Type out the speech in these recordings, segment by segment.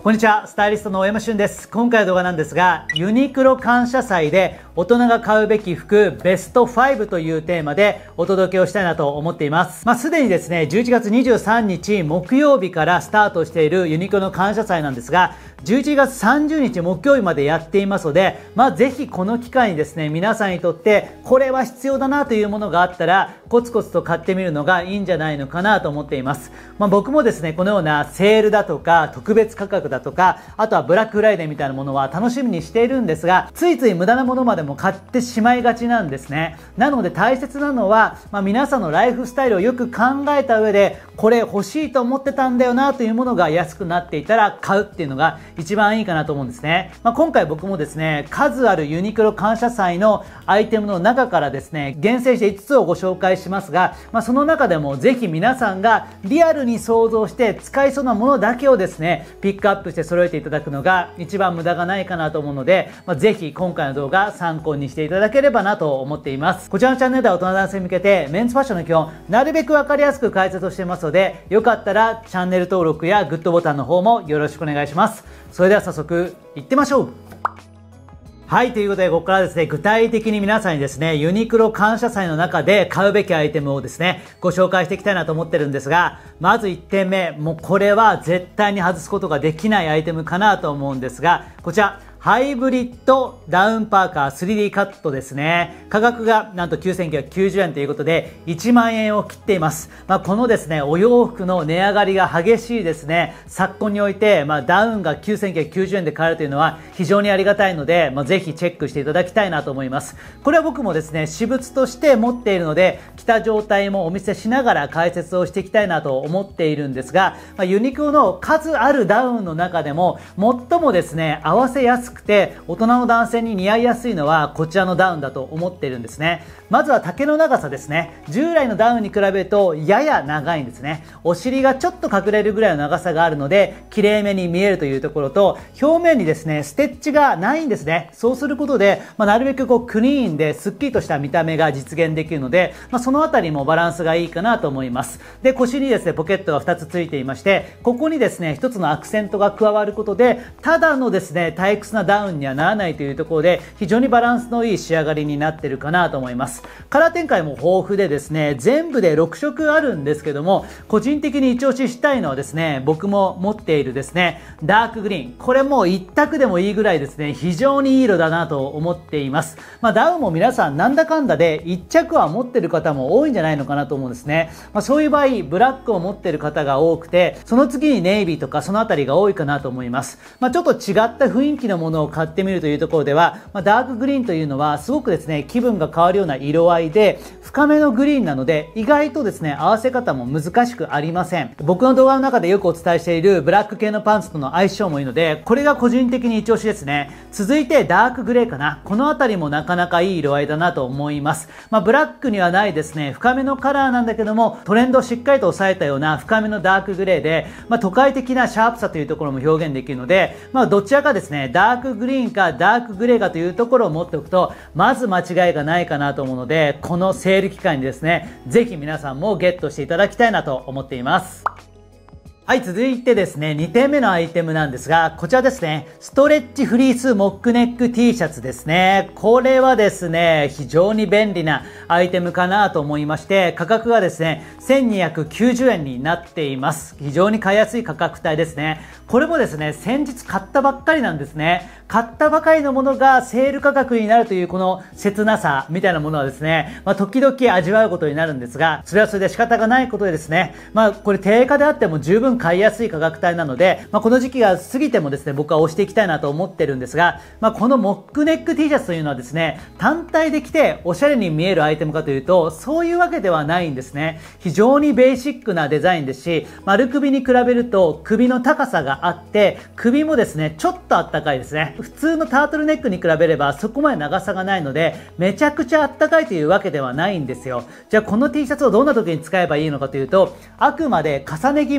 こんにちは、スタイリストの大山俊です。今回の動画なんですが、ユニクロ感謝祭で大人が買うべき服ベスト5というテーマでお届けをしたいなと思っています。すでにですね、11月23日木曜日からスタートしているユニクロの感謝祭なんですが、11月30日木曜日までやっていますので、ぜひこの機会にですね、皆さんにとってこれは必要だなというものがあったら、コツコツと買ってみるのがいいんじゃないのかなと思っています。僕もですね、このようなセールだとか特別価格だとか、あとはブラックフライデーみたいなものは楽しみにしているんですが、ついつい無駄なものまでも買ってしまいがちなんですね。なので大切なのは、皆さんのライフスタイルをよく考えた上で、これ欲しいと思ってたんだよなというものが安くなっていたら買うっていうのが一番いいかなと思うんですね。今回僕もですね、数あるユニクロ感謝祭のアイテムの中からですね、厳選して5つをご紹介しますが、その中でもぜひ皆さんがリアルに想像して使いそうなものだけをですね、ピックアップして揃えていただくのが一番無駄がないかなと思うので、ぜひ今回の動画参考にしていただければなと思っています。こちらのチャンネルでは大人男性に向けてメンズファッションの基本、なるべくわかりやすく解説をしていますので、よかったらチャンネル登録やグッドボタンの方もよろしくお願いします。それでは早速いってみましょう。はい、ということで、ここからですね、具体的に皆さんにですね、ユニクロ感謝祭の中で買うべきアイテムをですね、ご紹介していきたいなと思ってるんですが、まず1点目、もうこれは絶対に外すことができないアイテムかなと思うんですが、こちら、ハイブリッドダウンパーカー 3D カットですね。価格がなんと9990円ということで1万円を切っています。このですね、お洋服の値上がりが激しいですね、昨今において、ダウンが9990円で買えるというのは非常にありがたいので、ぜひチェックしていただきたいなと思います。これは僕もですね、私物として持っているので、着た状態もお見せしながら解説をしていきたいなと思っているんですが、ユニクロの数あるダウンの中でも最もですね、合わせやすくて大人の男性に似合いやすいのはこちらのダウンだと思っているんですね。まずは丈の長さですね。従来のダウンに比べるとやや長いんですね。お尻がちょっと隠れるぐらいの長さがあるので綺麗めに見えるというところと、表面にですねステッチがないんですね。そうすることで、なるべくクリーンですっきりとした見た目が実現できるので、そのあたりもバランスがいいかなと思います。で、腰にですねポケットが2つついていまして、ここにですね1つのアクセントが加わることで、ただのですね退屈なダウンにはならないというところで非常にバランスのいい仕上がりになっているかなと思います。カラー展開も豊富でですね、全部で6色あるんですけども、個人的に一押ししたいのはですね、僕も持っているですねダークグリーン、これもう一択でもいいぐらいですね、非常にいい色だなと思っています。ダウンも皆さんなんだかんだで1着は持ってる方も多いんじゃないのかなと思うんですね。そういう場合ブラックを持ってる方が多くて、その次にネイビーとかそのあたりが多いかなと思います。ちょっと違った雰囲気のものを買ってみるというところでは、ダークグリーンというのはすごくですね気分が変わるような色合いで深めのグリーンなので、意外とですね合わせ方も難しくありません。僕の動画の中でよくお伝えしているブラック系のパンツとの相性もいいので、これが個人的に一押しですね。続いてダークグレーかな。このあたりもなかなかいい色合いだなと思います。ブラックにはないですね深めのカラーなんだけども、トレンドをしっかりと抑えたような深めのダークグレーで、都会的なシャープさというところも表現できるので、どちらかですねダークグリーンかダークグレーかというところを持っておくとまず間違いがないかなと思うので、このセール期間にですねぜひ皆さんもゲットしていただきたいなと思っています。はい、続いてですね、2点目のアイテムなんですが、こちらですね、ストレッチフリースモックネック T シャツですね。これはですね、非常に便利なアイテムかなと思いまして、価格がですね、1290円になっています。非常に買いやすい価格帯ですね。これもですね、先日買ったばっかりなんですね。買ったばかりのものがセール価格になるというこの切なさみたいなものはですね、時々味わうことになるんですが、それはそれで仕方がないことでですね、これ定価であっても十分買いやすい価格帯なので、この時期が過ぎてもですね、僕は押していきたいなと思ってるんですが、このモックネック T シャツというのはですね、単体で着ておしゃれに見えるアイテムかというと、そういうわけではないんですね。非常にベーシックなデザインですし、丸首に比べると首の高さがあって、首もですね、ちょっとあったかいですね。普通のタートルネックに比べればそこまで長さがないので、めちゃくちゃあったかいというわけではないんですよ。じゃあこの T シャツをどんな時に使えばいいのかというと、あくまで重ね着目的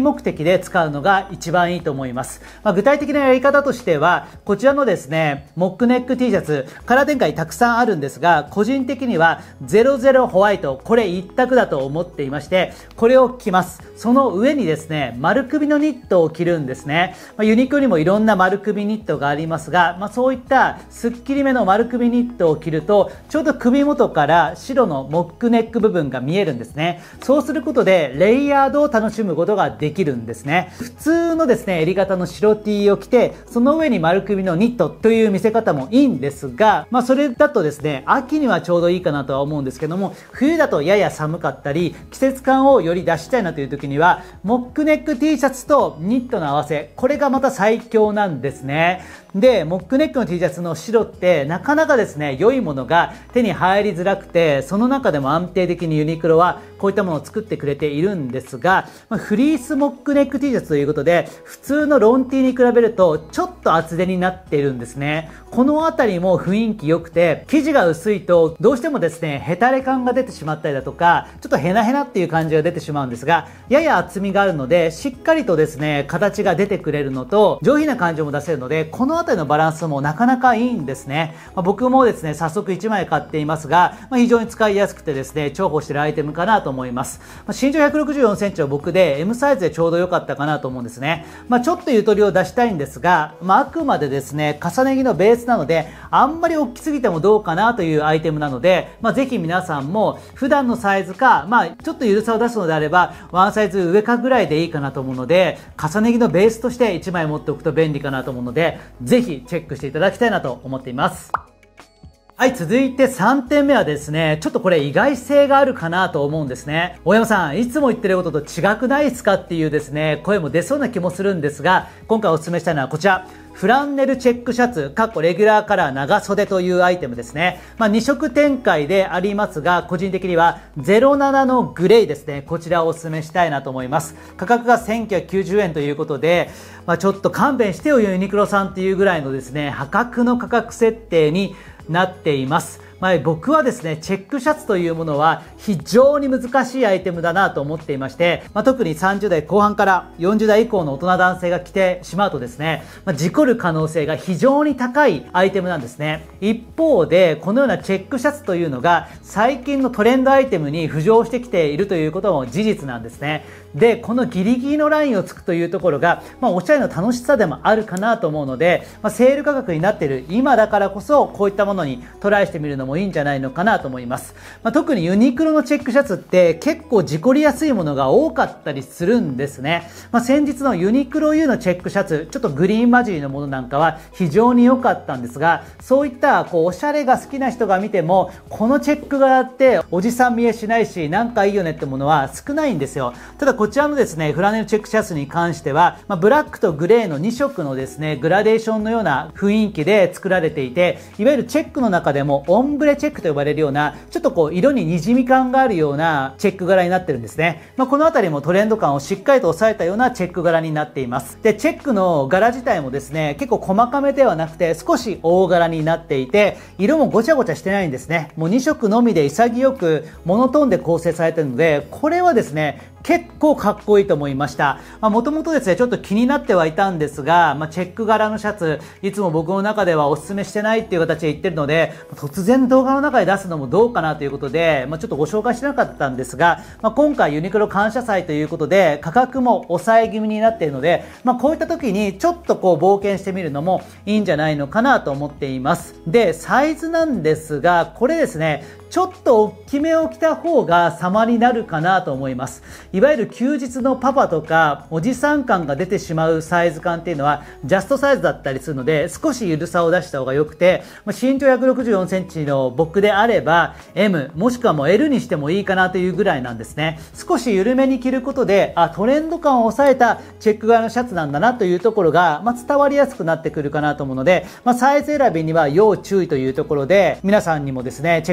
で使うのが一番いいと思います。具体的なやり方としては、こちらのですね、モックネック T シャツ、カラー展開たくさんあるんですが、個人的には00ホワイト、これ一択だと思っていまして、これを着ます。その上にですね、丸首のニットを着るんですね。ユニクロにもいろんな丸首ニットがありますが、そういったスッキリめの丸首ニットを着ると、ちょうど首元から白のモックネック部分が見えるんですね。そうすることで、レイヤードを楽しむことができるんですね。普通のですね、襟型の白 T を着て、その上に丸首のニットという見せ方もいいんですが、それだとですね、秋にはちょうどいいかなとは思うんですけども、冬だとやや寒かったり、季節感をより出したいなという時には、モックネック T シャツとニットの合わせ、これがまた最強なんですね。で、モックネックの T シャツの白ってなかなかですね、良いものが手に入りづらくて、その中でも安定的にユニクロはこういったものを作ってくれているんですが、フリースモックネック T シャツということで、普通のロン T に比べるとちょっと厚手になっているんですね。このあたりも雰囲気良くて、生地が薄いとどうしてもですね、ヘタレ感が出てしまったりだとか、ちょっとヘナヘナっていう感じが出てしまうんですが、やや厚みがあるので、しっかりとですね、形が出てくれるのと、上品な感じも出せるので、このあたりのバランスもなかなかいいんですね。僕もですね、早速1枚買っていますが、非常に使いやすくてですね、重宝しているアイテムかなと思います。身長164センチの僕で M サイズでちょうど良かったかなと思うんですね。ちょっとゆとりを出したいんですが、あくまでですね、重ね着のベースなので、あんまり大きすぎてもどうかなというアイテムなので、ぜひ皆さんも普段のサイズか、ちょっとゆるさを出すのであれば、ワンサイズ上かぐらいでいいかなと思うので、重ね着のベースとして1枚持っておくと便利かなと思うので、ぜひチェックしていただきたいなと思っています。はい、続いて3点目はですね、ちょっとこれ意外性があるかなと思うんですね。大山さん、いつも言ってることと違くないですかっていうですね、声も出そうな気もするんですが、今回お勧めしたいのはこちら。フランネルチェックシャツ、レギュラーカラー長袖というアイテムですね。2色展開でありますが、個人的には07のグレーですね。こちらをお勧めしたいなと思います。価格が1990円ということで、ちょっと勘弁してよユニクロさんっていうぐらいのですね、破格の価格設定になっています。僕はですね、チェックシャツというものは非常に難しいアイテムだなと思っていまして、特に30代後半から40代以降の大人男性が着てしまうとですね、事故る可能性が非常に高いアイテムなんですね。一方で、このようなチェックシャツというのが最近のトレンドアイテムに浮上してきているということも事実なんですね。で、このギリギリのラインをつくというところが、おしゃれの楽しさでもあるかなと思うので、セール価格になっている今だからこそ、こういったものにトライしてみるのもいいんじゃないのかなと思います。特にユニクロのチェックシャツって結構事故りやすいものが多かったりするんですね。先日のユニクロ U のチェックシャツ、ちょっとグリーン混じりのものなんかは非常に良かったんですが、そういったおしゃれが好きな人が見ても、このチェック柄っておじさん見えしないし、なんかいいよねってものは少ないんですよ。ただこちらのですね、フラネルチェックシャツに関しては、ブラックとグレーの2色のですね、グラデーションのような雰囲気で作られていて、いわゆるチェックの中でもオンブレチェックと呼ばれるような、ちょっと色に滲み感があるようなチェック柄になってるんですね。このあたりもトレンド感をしっかりと抑えたようなチェック柄になっています。で、チェックの柄自体もですね、結構細かめではなくて少し大柄になっていて、色もごちゃごちゃしてないんですね。もう2色のみで潔くモノトーンで構成されているので、これはですね、結構かっこいいと思いました。もともとですね、ちょっと気になってはいたんですが、チェック柄のシャツ、いつも僕の中ではお勧めしてないっていう形で言ってるので、突然動画の中で出すのもどうかなということで、ちょっとご紹介してなかったんですが、今回ユニクロ感謝祭ということで、価格も抑え気味になっているので、こういった時にちょっと冒険してみるのもいいんじゃないのかなと思っています。で、サイズなんですが、これですね、ちょっと大きめを着た方が様になるかなと思います。いわゆる休日のパパとかおじさん感が出てしまうサイズ感っていうのはジャストサイズだったりするので、少しゆるさを出した方が良くて、身長164センチの僕であれば M もしくはもう L にしてもいいかなというぐらいなんですね。少し緩めに着ることで、トレンド感を抑えたチェック柄のシャツなんだなというところが、伝わりやすくなってくるかなと思うので、サイズ選びには要注意というところで、皆さんにもですね、チェックをしていただ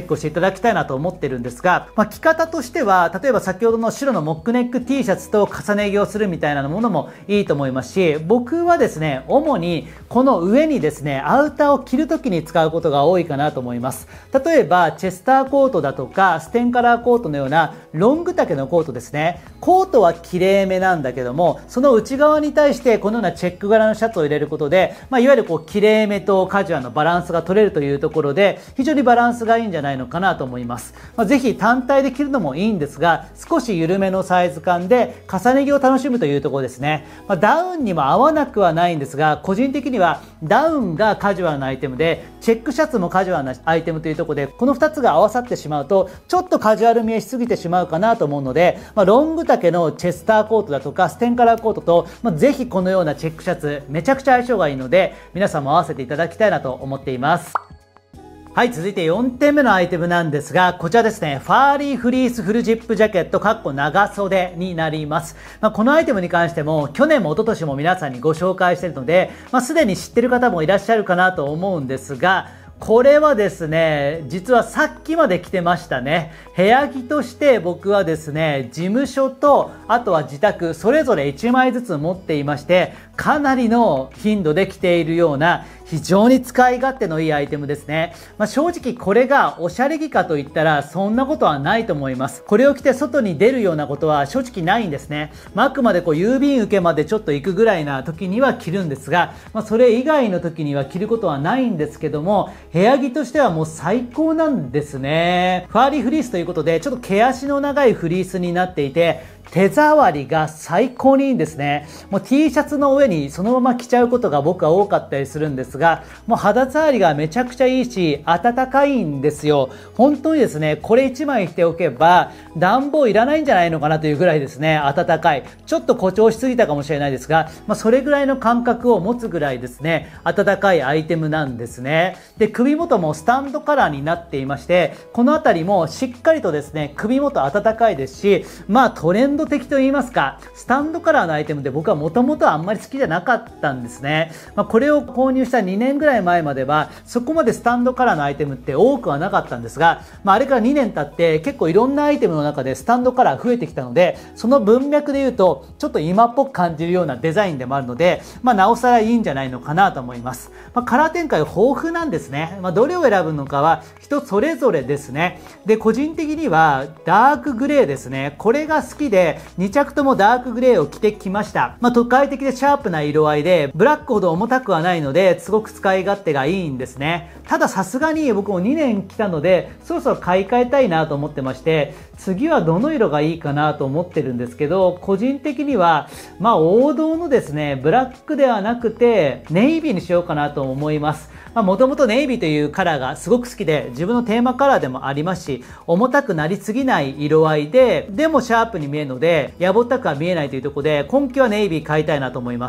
だきたいなと思ってるんですが、着方としては、例えば先ほどの白のモックネック T シャツと重ね着をするみたいなものもいいと思いますし、僕はですね、主にこの上にですね、アウターを着るときに使うことが多いかなと思います。例えば、チェスターコートだとか、ステンカラーコートのようなロング丈のコートですね。コートはきれいめなんだけども、その内側に対してこのようなチェック柄のシャツを入れることで、いわゆるきれいめとカジュアルのバランスが取れるというところで、非常にバランスがいいんじゃないのかなと思います。ぜひ単体で着るのもいいんですが、少し緩めのサイズ感で重ね着を楽しむというところですね。ダウンにも合わなくはないんですが、個人的にはダウンがカジュアルなアイテムで、チェックシャツもカジュアルなアイテムというところで、この2つが合わさってしまうと、ちょっとカジュアル見えしすぎてしまうかなと思うので、ロング丈のチェスターコートだとか、ステンカラーコートと、ぜひこのようなチェックシャツ、めちゃくちゃ相性がいいので、皆さんも合わせていただきたいなと思っています。はい、続いて4点目のアイテムなんですが、こちらですね、ファーリーフリースフルジップジャケット長袖になります。このアイテムに関しても、去年も一昨年も皆さんにご紹介しているので、すでに知ってる方もいらっしゃるかなと思うんですが、これはですね、実はさっきまで着てましたね。部屋着として僕はですね、事務所と、あとは自宅、それぞれ1枚ずつ持っていまして、かなりの頻度で着ているような、非常に使い勝手のいいアイテムですね。正直これがおしゃれ着かといったらそんなことはないと思います。これを着て外に出るようなことは正直ないんですね。あくまで郵便受けまでちょっと行くぐらいな時には着るんですが、それ以外の時には着ることはないんですけども、部屋着としてはもう最高なんですね。ファーリーフリースということで、ちょっと毛足の長いフリースになっていて、手触りが最高にいいんですね。もう T シャツの上にそのまま着ちゃうことが僕は多かったりするんですが、もう肌触りがめちゃくちゃいいし、暖かいんですよ。本当にですね、これ1枚着ておけば、暖房いらないんじゃないのかなというぐらいですね、暖かい。ちょっと誇張しすぎたかもしれないですが、それぐらいの感覚を持つぐらいですね、暖かいアイテムなんですね。で、首元もスタンドカラーになっていまして、この辺りもしっかりとですね、首元暖かいですし、トレンド的と言いますか、スタンドカラーのアイテムで僕はもともとあんまり好きじゃなかったんですね。これを購入した2年ぐらい前までは、そこまでスタンドカラーのアイテムって多くはなかったんですが、あれから2年経って結構いろんなアイテムの中でスタンドカラー増えてきたので、その文脈で言うと、ちょっと今っぽく感じるようなデザインでもあるので、なおさらいいんじゃないのかなと思います。カラー展開豊富なんですね。どれを選ぶのかは人それぞれですね。で、個人的にはダークグレーですね。これが好きで、2着ともダークグレーを着てきました。都会的でシャープな色合いで、ブラックほど重たくはないので、すごく使い勝手がいいんですね。たださすがに僕も2年着たので、そろそろ買い替えたいなと思ってまして、次はどの色がいいかなと思ってるんですけど、個人的には、王道のですね、ブラックではなくて、ネイビーにしようかなと思います。もともとネイビーというカラーがすごく好きで、自分のテーマカラーでもありますし、重たくなりすぎない色合いで、でもシャープに見えるので、やぼったくは見えないというところで、今季はネイビー買いたいなと思います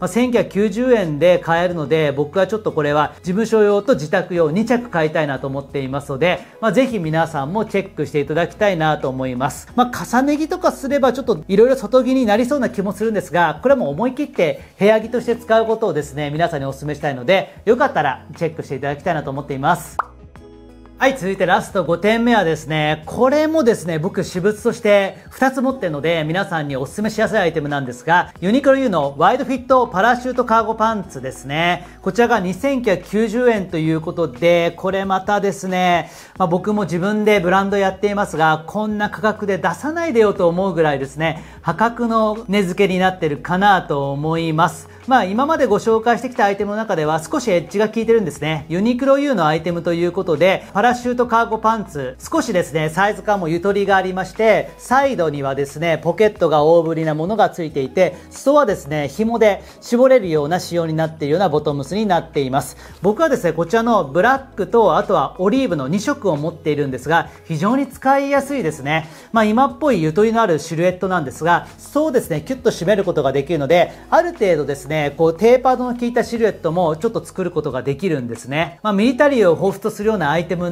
。1990円で買えるので、僕はちょっとこれは事務所用と自宅用2着買いたいなと思っていますので、ぜひ皆さんもチェックしていただきたいなと思います。重ね着とかすればちょっといろいろ外着になりそうな気もするんですが、これはもう思い切って部屋着として使うことをですね、皆さんにお勧めしたいので、よかったらチェックしていただきたいなと思っています。はい、続いてラスト5点目はですね、これもですね、僕私物として2つ持ってるので、皆さんにお勧めしやすいアイテムなんですが、ユニクロ U のワイドフィットパラシュートカーゴパンツですね。こちらが2990円ということで、これまたですね、僕も自分でブランドやっていますが、こんな価格で出さないでよと思うぐらいですね、破格の値付けになってるかなと思います。今までご紹介してきたアイテムの中では少しエッジが効いてるんですね。ユニクロ U のアイテムということで、パラシュートカーゴパンツ、少しですね、サイズ感もゆとりがありまして、サイドにはですね、ポケットが大ぶりなものがついていて、裾はですね、紐で絞れるような仕様になっているようなボトムスになっています。僕はですね、こちらのブラックと、あとはオリーブの2色を持っているんですが、非常に使いやすいですね。今っぽいゆとりのあるシルエットなんですが、そうですね、キュッと締めることができるので、ある程度ですね、テーパードの効いたシルエットもちょっと作ることができるんですね。ミリタリーを彷彿とするようなアイテム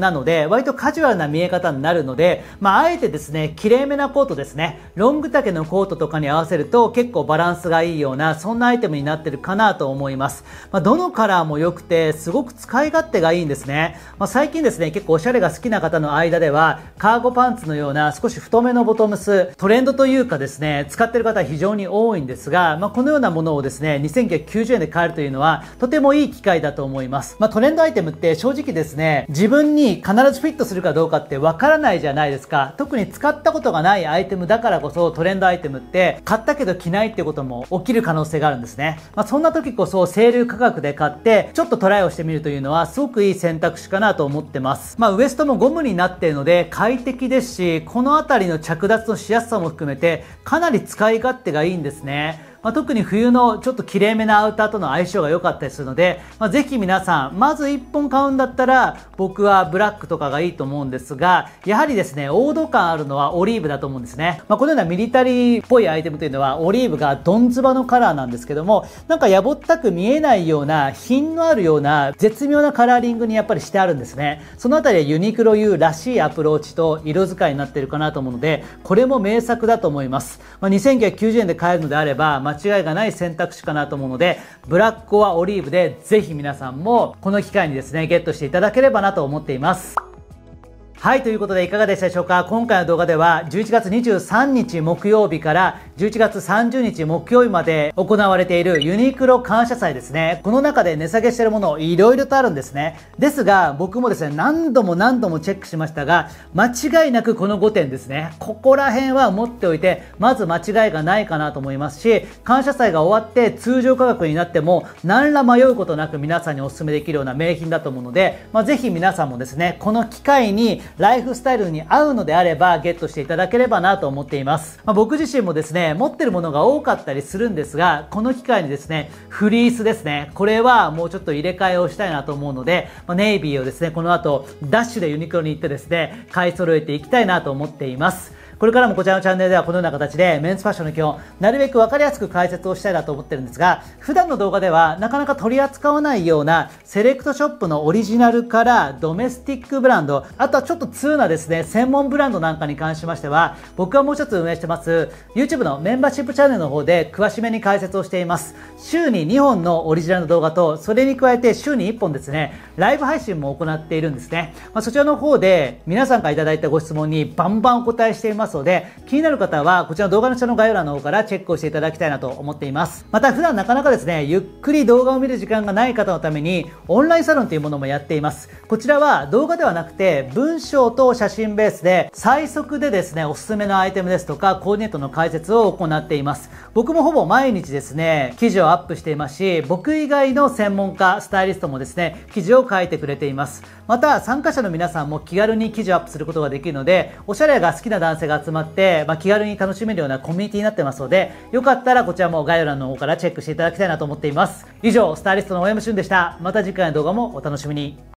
なので、割とカジュアルな見え方になるので、あえてですね、綺麗めなコートですね、ロング丈のコートとかに合わせると結構バランスがいいような、そんなアイテムになってるかなと思います。どのカラーも良くて、すごく使い勝手がいいんですね。最近ですね、結構おしゃれが好きな方の間では、カーゴパンツのような少し太めのボトムス、トレンドというかですね、使ってる方は非常に多いんですが、このようなものをですね、2990円で買えるというのは、とてもいい機会だと思います。トレンドアイテムって正直ですね、自分に必ずフィットするかどうかってわからないじゃないですか。特に使ったことがないアイテムだからこそ、トレンドアイテムって買ったけど着ないってことも起きる可能性があるんですね。そんな時こそセール価格で買って、ちょっとトライをしてみるというのはすごくいい選択肢かなと思ってます。ウエストもゴムになっているので快適ですし、このあたりの着脱のしやすさも含めてかなり使い勝手がいいんですね。特に冬のちょっと綺麗めなアウターとの相性が良かったりするので、ぜひ皆さん、まず1本買うんだったら、僕はブラックとかがいいと思うんですが、やはりですね、王道感あるのはオリーブだと思うんですね。このようなミリタリーっぽいアイテムというのは、オリーブがドンズバのカラーなんですけども、なんかやぼったく見えないような、品のあるような、絶妙なカラーリングにやっぱりしてあるんですね。そのあたりはユニクロ U らしいアプローチと色使いになっているかなと思うので、これも名作だと思います。2990円で買えるのであれば、間違いがない選択肢かなと思うので、ブラックはオリーブでぜひ皆さんもこの機会にですね、ゲットしていただければなと思っています。はい、ということでいかがでしたでしょうか。今回の動画では11月23日木曜日から11月30日木曜日まで行われているユニクロ感謝祭ですね。この中で値下げしているものいろいろとあるんですね。ですが僕もですね、何度もチェックしましたが、間違いなくこの5点ですね。ここら辺は持っておいて、まず間違いがないかなと思いますし、感謝祭が終わって通常価格になっても何ら迷うことなく皆さんにお勧めできるような名品だと思うので、ぜひ皆さんもですね、この機会にライフスタイルに合うのであればゲットしていただければなと思っています。僕自身もですね、持ってるものが多かったりするんですが、この機会にですね、フリースですね、これはもうちょっと入れ替えをしたいなと思うので、ネイビーをですね、この後ダッシュでユニクロに行ってですね、買い揃えていきたいなと思っています。これからもこちらのチャンネルではこのような形でメンズファッションの基本、なるべく分かりやすく解説をしたいなと思ってるんですが、普段の動画ではなかなか取り扱わないようなセレクトショップのオリジナルからドメスティックブランド、あとはちょっと通なですね、専門ブランドなんかに関しましては、僕はもう一つ運営してます YouTube のメンバーシップチャンネルの方で詳しめに解説をしています。週に2本のオリジナルの動画と、それに加えて週に1本ですね、ライブ配信も行っているんですね。そちらの方で皆さんからいただいたご質問にバンバンお答えしていますので、気になる方はこちらの動画の下の概要欄の方からチェックをしていただきたいなと思っています。また普段なかなかですね、ゆっくり動画を見る時間がない方のためにオンラインサロンというものもやっています。こちらは動画ではなくて文章と写真ベースで最速でですね、おすすめのアイテムですとかコーディネートの解説を行っています。僕もほぼ毎日ですね、記事をアップしていますし、僕以外の専門家、スタイリストもですね、記事を書いてくれています。また参加者の皆さんも気軽に記事をアップすることができるので、おしゃれが好きな男性が集まって、気軽に楽しめるようなコミュニティになってますので、よかったらこちらも概要欄の方からチェックしていただきたいなと思っています。以上、スタイリストの大山俊でした。また次回の動画もお楽しみに。